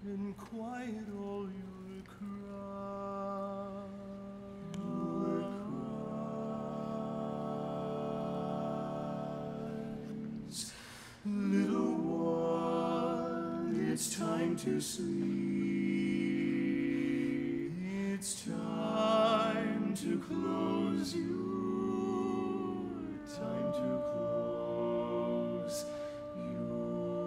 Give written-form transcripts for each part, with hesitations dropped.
and quiet all your cries. Little one, it's time to sleep. It's time to close your, time to close your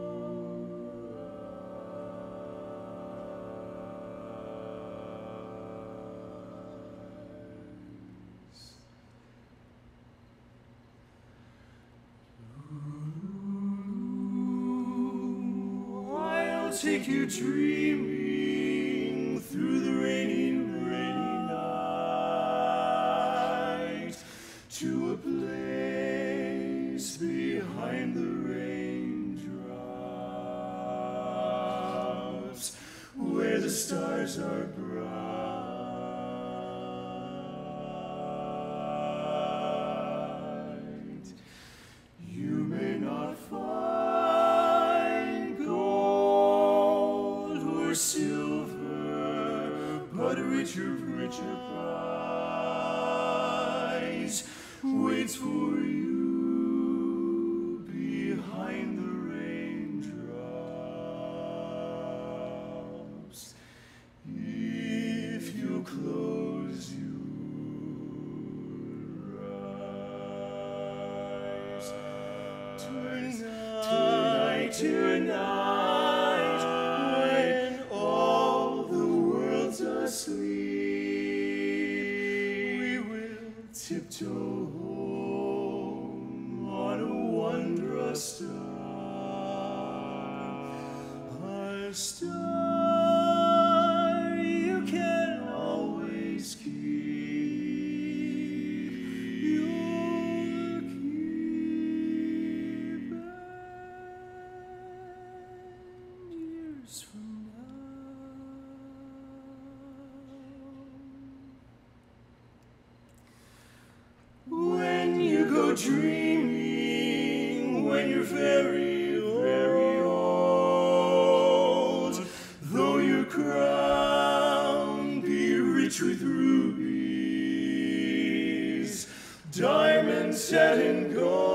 eyes. I'll take you dreaming through the rainy night to a place behind the raindrops where the stars are bright. You may not find gold or silver, but a richer prize waits for you behind the raindrops. If you close your eyes, tonight, when all the world's asleep, we will tiptoe home on a wondrous star, a star you can always keep. You'll keep and years from now, when you go dreaming, when you're very, very old, though your crown be rich with rubies, diamonds set in gold,